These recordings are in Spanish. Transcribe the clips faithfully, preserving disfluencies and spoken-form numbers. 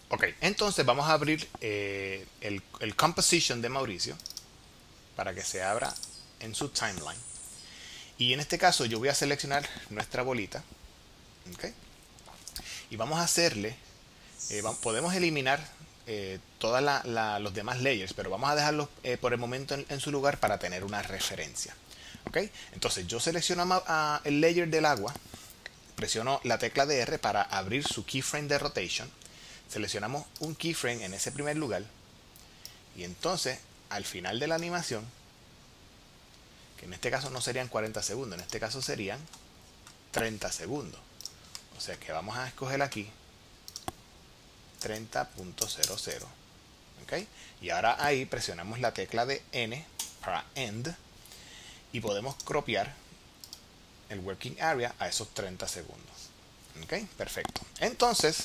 Ok, entonces vamos a abrir eh, el, el composition de Mauricio para que se abra en su timeline. Y en este caso yo voy a seleccionar nuestra bolita. ¿Okay? Y vamos a hacerle, eh, podemos eliminar eh, todos los demás layers, pero vamos a dejarlos eh, por el momento en, en su lugar para tener una referencia. ¿Okay? Entonces yo selecciono a, a el layer del agua, presiono la tecla de R para abrir su keyframe de rotation, seleccionamos un keyframe en ese primer lugar y entonces al final de la animación, que en este caso no serían cuarenta segundos, en este caso serían treinta segundos. O sea que vamos a escoger aquí treinta punto cero cero. ¿Okay? Y ahora ahí presionamos la tecla de N para End y podemos cropear el working area a esos treinta segundos. ¿Okay? Perfecto. Entonces,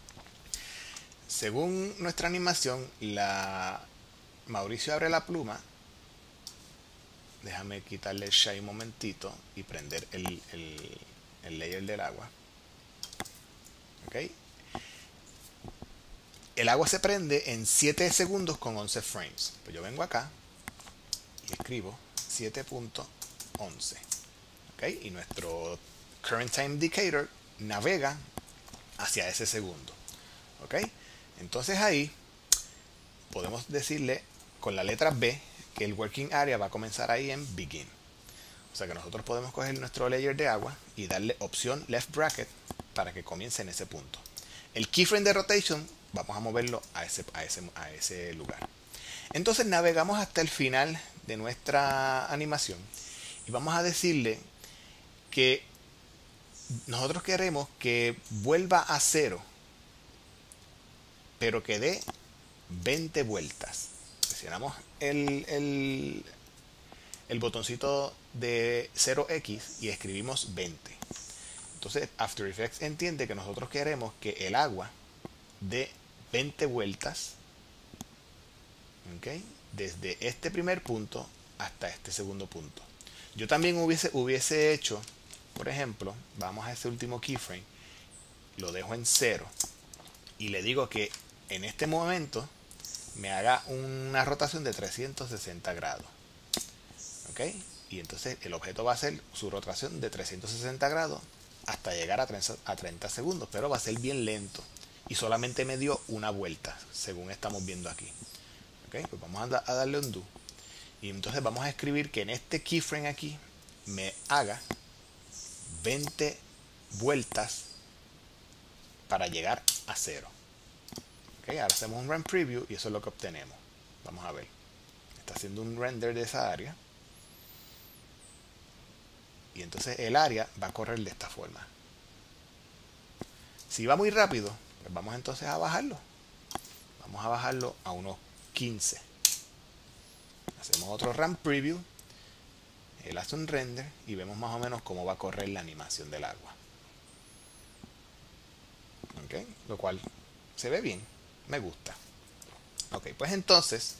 según nuestra animación, la Mauricio abre la pluma. Déjame quitarle el shine un momentito y prender el, el, el layer del agua. ¿Okay? El agua se prende en siete segundos con once frames. Pues yo vengo acá y escribo siete punto once. ¿Okay? Y nuestro current time indicator navega hacia ese segundo. ¿Okay? Entonces ahí podemos decirle con la letra B que el working area va a comenzar ahí en begin. O sea que nosotros podemos coger nuestro layer de agua y darle opción left bracket para que comience en ese punto. El keyframe de rotation vamos a moverlo a ese, a ese, a ese lugar. Entonces navegamos hasta el final de nuestra animación y vamos a decirle que nosotros queremos que vuelva a cero, pero que dé veinte vueltas. Presionamos el, el, el botoncito de cero equis y escribimos veinte. Entonces After Effects entiende que nosotros queremos que el agua dé veinte vueltas, ¿okay? Desde este primer punto hasta este segundo punto. Yo también hubiese, hubiese hecho, por ejemplo, vamos a ese último keyframe, lo dejo en cero y le digo que en este momento me haga una rotación de trescientos sesenta grados. ¿Ok? Y entonces el objeto va a hacer su rotación de trescientos sesenta grados hasta llegar a treinta segundos, pero va a ser bien lento y solamente me dio una vuelta, según estamos viendo aquí. ¿Ok? Pues vamos a, da a darle undo y entonces vamos a escribir que en este keyframe aquí me haga veinte vueltas para llegar a cero. Okay, ahora hacemos un run preview y eso es lo que obtenemos. Vamos a ver. Está haciendo un render de esa área. Y entonces el área va a correr de esta forma. Si va muy rápido, pues vamos entonces a bajarlo. Vamos a bajarlo a unos quince. Hacemos otro run preview. Él hace un render y vemos más o menos cómo va a correr la animación del agua. Okay, lo cual se ve bien. Me gusta. Ok, pues entonces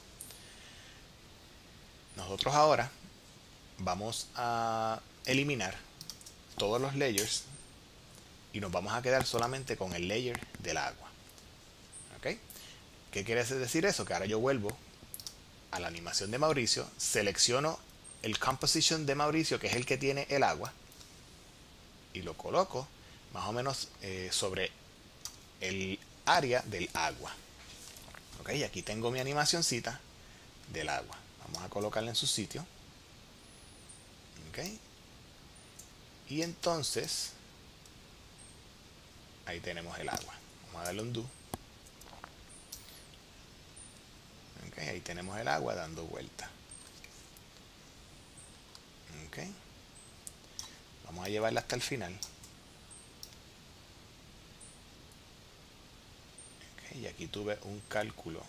nosotros ahora vamos a eliminar todos los layers y nos vamos a quedar solamente con el layer del agua. Ok, ¿qué quiere decir eso? Que ahora yo vuelvo a la animación de Mauricio, selecciono el composition de Mauricio, que es el que tiene el agua, y lo coloco más o menos eh, sobre el área del agua. Ok, aquí tengo mi animacioncita del agua. Vamos a colocarla en su sitio. Ok, y entonces ahí tenemos el agua. Vamos a darle un do. Ok, ahí tenemos el agua dando vuelta. Ok, vamos a llevarla hasta el final. Y aquí tuve un cálculo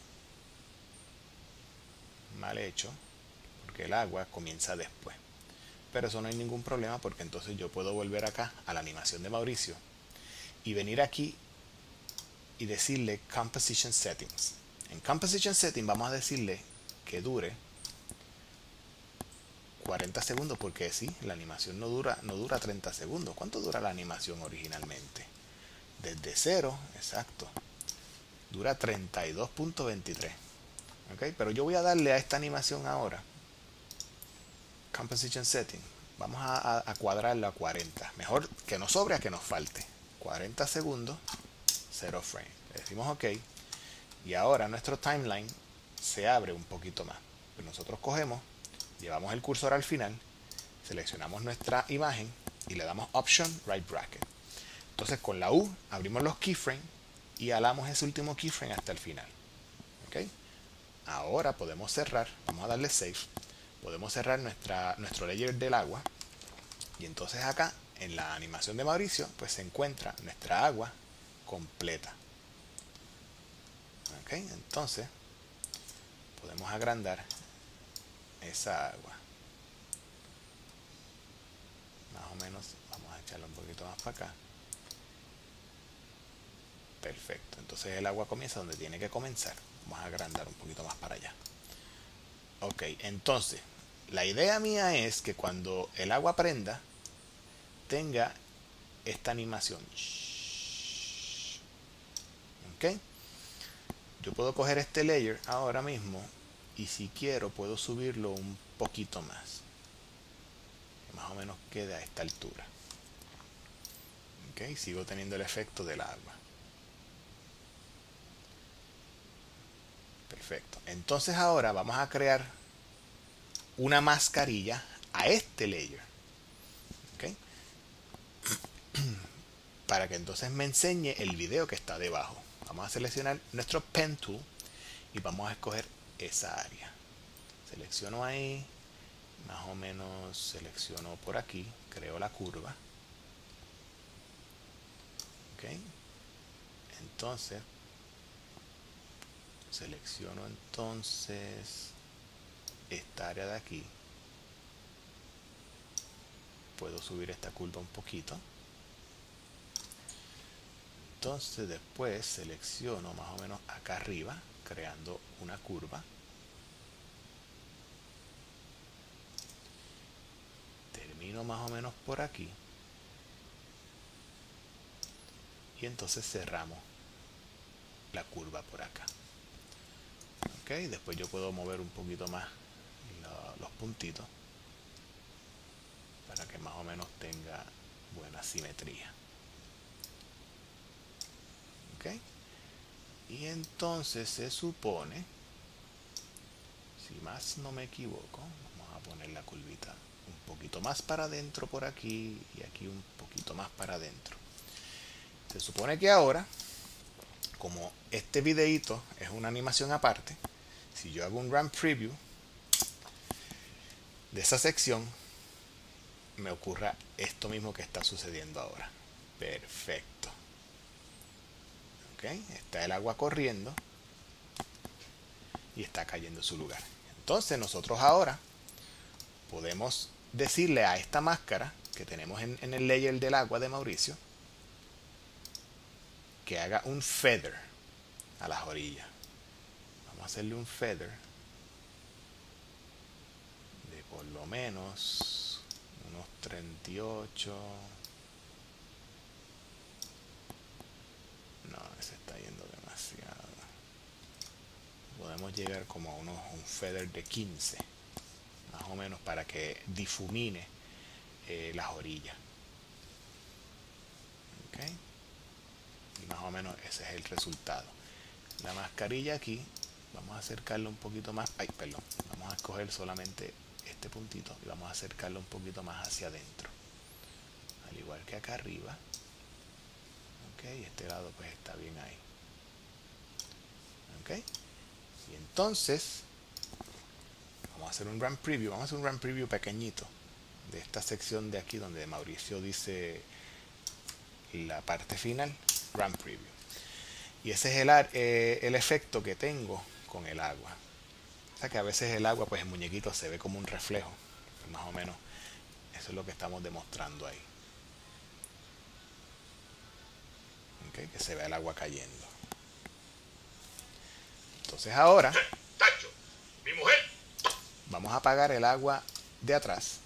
mal hecho porque el agua comienza después, pero eso no hay ningún problema porque entonces yo puedo volver acá a la animación de Mauricio y venir aquí y decirle Composition Settings. En Composition Settings vamos a decirle que dure cuarenta segundos, porque sí, la animación no dura, no dura treinta segundos. ¿Cuánto dura la animación originalmente? Desde cero, exacto, dura treinta y dos punto veintitrés. ¿Okay? Pero yo voy a darle a esta animación ahora Composition Setting. Vamos a, a cuadrarla a cuarenta. Mejor que nos sobre a que nos falte. cuarenta segundos, cero frame. Le decimos OK. Y ahora nuestro timeline se abre un poquito más. Nosotros cogemos, llevamos el cursor al final, seleccionamos nuestra imagen y le damos Option Right Bracket. Entonces con la U abrimos los keyframes y alamos ese último keyframe hasta el final. ¿Okay? Ahora podemos cerrar, vamos a darle Save, podemos cerrar nuestra, nuestro layer del agua y entonces acá en la animación de Mauricio pues se encuentra nuestra agua completa. ¿Ok? Entonces podemos agrandar esa agua. Más o menos, vamos a echarla un poquito más para acá. Perfecto, entonces el agua comienza donde tiene que comenzar. Vamos a agrandar un poquito más para allá. Ok, entonces la idea mía es que cuando el agua prenda tenga esta animación. Ok, yo puedo coger este layer ahora mismo y si quiero puedo subirlo un poquito más, que más o menos quede a esta altura. Ok, sigo teniendo el efecto del agua. Perfecto. Entonces ahora vamos a crear una mascarilla a este layer. ¿Okay? Para que entonces me enseñe el video que está debajo. Vamos a seleccionar nuestro Pen Tool y vamos a escoger esa área. Selecciono ahí, más o menos selecciono por aquí, creo la curva. ¿Okay? Entonces selecciono entonces esta área de aquí, puedo subir esta curva un poquito, entonces después selecciono más o menos acá arriba creando una curva, termino más o menos por aquí y entonces cerramos la curva por acá. Okay, después yo puedo mover un poquito más lo, los puntitos para que más o menos tenga buena simetría. Okay. Y entonces se supone, si más no me equivoco, vamos a poner la curvita un poquito más para adentro por aquí y aquí un poquito más para adentro. Se supone que ahora, como este videito es una animación aparte, si yo hago un Run Preview de esa sección, me ocurra esto mismo que está sucediendo ahora. Perfecto. Ok, está el agua corriendo y está cayendo en su lugar. Entonces nosotros ahora podemos decirle a esta máscara que tenemos en, en el layer del agua de Mauricio que haga un feather a las orillas. Vamos a hacerle un feather de por lo menos unos treinta y ocho. No, se está yendo demasiado. Podemos llegar como a unos, un feather de quince, más o menos, para que difumine eh, las orillas. Okay. Y más o menos ese es el resultado. La mascarilla aquí, vamos a acercarlo un poquito más. Ay, perdón. Vamos a escoger solamente este puntito y vamos a acercarlo un poquito más hacia adentro. Al igual que acá arriba. Ok, este lado pues está bien ahí. Ok. Y entonces, vamos a hacer un Run Preview. Vamos a hacer un Run Preview pequeñito de esta sección de aquí donde Mauricio dice la parte final. Run Preview. Y ese es el, eh, el efecto que tengo con el agua. O sea que a veces el agua, pues el muñequito se ve como un reflejo. Pues más o menos eso es lo que estamos demostrando ahí. Okay, que se vea el agua cayendo. Entonces ahora Tacho, mi mujer. Vamos a apagar el agua de atrás.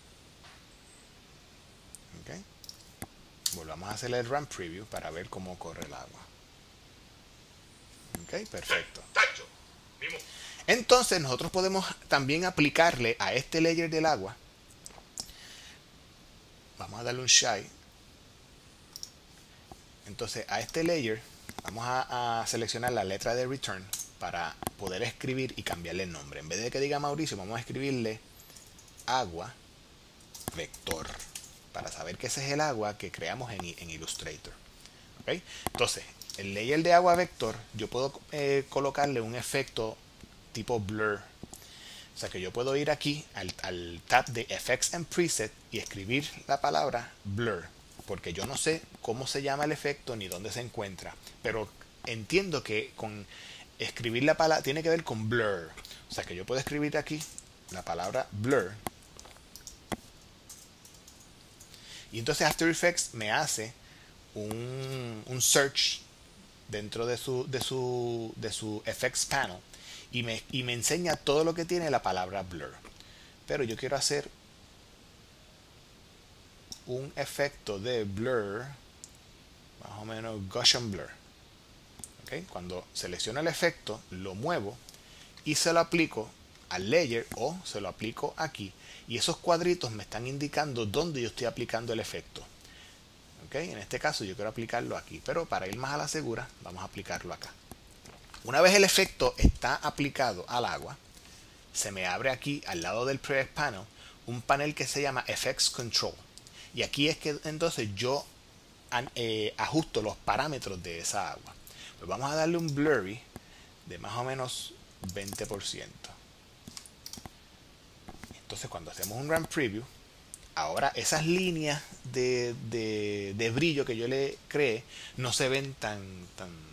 Okay. Volvamos a hacer el Run Preview para ver cómo corre el agua. Ok, perfecto. Tacho. Mi mu- Entonces nosotros podemos también aplicarle a este layer del agua. Vamos a darle un shy. Entonces a este layer vamos a, a seleccionar la letra de return para poder escribir y cambiarle el nombre. En vez de que diga Mauricio, vamos a escribirle agua vector para saber que ese es el agua que creamos en, en Illustrator. ¿Okay? Entonces, el layer de agua vector, yo puedo eh, colocarle un efecto tipo blur. O sea que yo puedo ir aquí al, al tab de Effects and Preset y escribir la palabra blur, porque yo no sé cómo se llama el efecto ni dónde se encuentra, pero entiendo que con escribir la palabra tiene que ver con blur. O sea que yo puedo escribir aquí la palabra blur y entonces After Effects me hace un, un search dentro de su, de su, de su Effects Panel y me, y me enseña todo lo que tiene la palabra blur. Pero yo quiero hacer un efecto de blur, más o menos Gaussian blur. ¿Okay? Cuando selecciono el efecto, lo muevo y se lo aplico al layer o se lo aplico aquí. Y esos cuadritos me están indicando dónde yo estoy aplicando el efecto. ¿Okay? En este caso yo quiero aplicarlo aquí, pero para ir más a la segura, vamos a aplicarlo acá. Una vez el efecto está aplicado al agua, se me abre aquí al lado del Project Panel un panel que se llama Effects Control. Y aquí es que entonces yo eh, ajusto los parámetros de esa agua. Pues vamos a darle un blurry de más o menos veinte por ciento. Entonces cuando hacemos un Run Preview, ahora esas líneas de, de, de brillo que yo le creé no se ven tan, tan